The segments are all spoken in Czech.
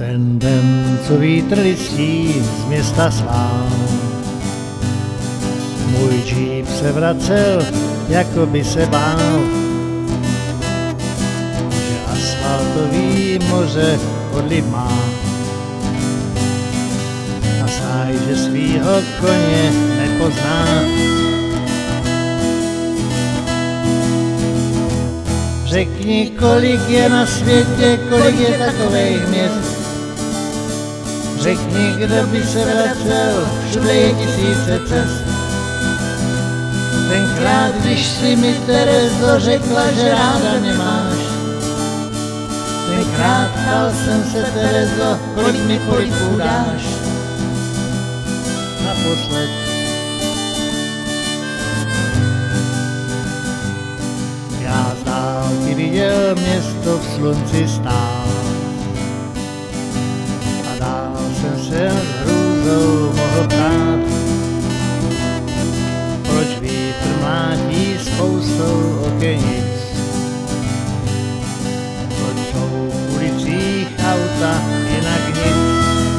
ten den, co vítr listí z města svál. Můj džíp se vracel, jako by se bál, že asfaltový moře odliv má. A sáj, že svýho koně nepozná. Řekni, kolik je na světě, kolik je takových měst. Řekni, kdo by se vracel, všude je tisíce cest. Tenkrát, když si mi, Terezo, řekla, že ráda mě máš. Tenkrát ptal jsem se, Terezo, kolik mi polibků dáš. Naposled. Já z dálky viděl město v slunci stát. A dál jsem se s hrůzou mohl ptát, proč vítr mlátí spoustou okenic, proč jsou v ulicích auta jinak nic.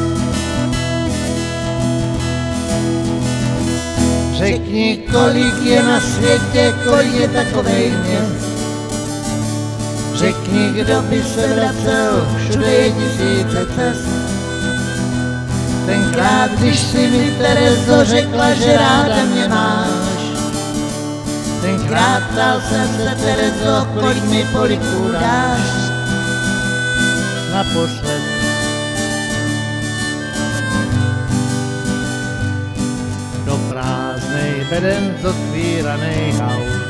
Řekni, kolik je na světě, kolik je takovej měst. Řekni, kdo by se vracel, všude je tisíce cest. Tenkrát, když si mi, Terezo, řekla, že ráda mě máš. Tenkrát ptal jsem se, Terezo, kolik mi polibků dáš. Naposled. Do prázdnej beden zotvíranej aut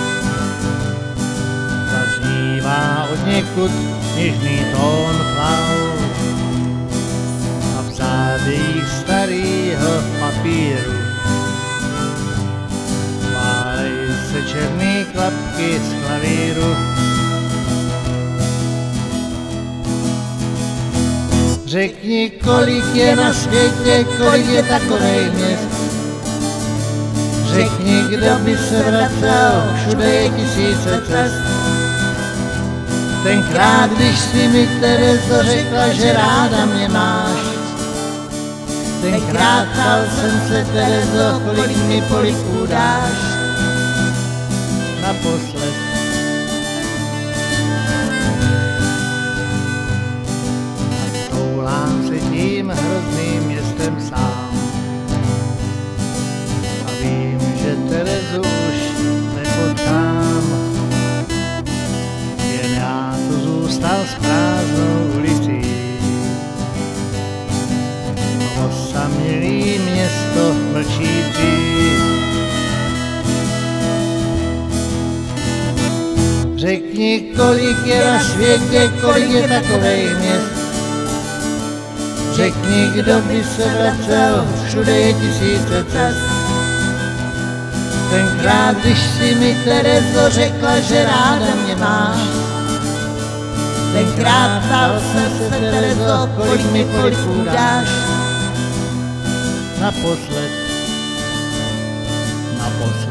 zaznívá odněkud něžný tón flaut a v zádejích starýho papíru válej se černý klapky z klavíru. Řekni, kolik je na světě, kolik je takovej měst. Řekni, kdo by se vracel, všude je tisíce cest. Tenkrát, když si mi, Terezo, řekla, že ráda mě máš. Tenkrát ptal jsem se, Terezo, kolik mi polibků dáš. Naposled. A toulám se tím hrozným městem sám. A vím, že Terezu už nepotkám. Jen já tu zůstal s prázdnou ulicí. Osamělý město mlčící. Řekni, kolik je na světě, kolik je takovej měst. Řekni, kdo by se vracel, všude je tisíce cest. Tenkrát, když si mi, Terezo, řekla, že ráda mě máš. Tenkrát ptal jsem se, Terezo, kolik mi polibků dáš. Naposled. Naposled.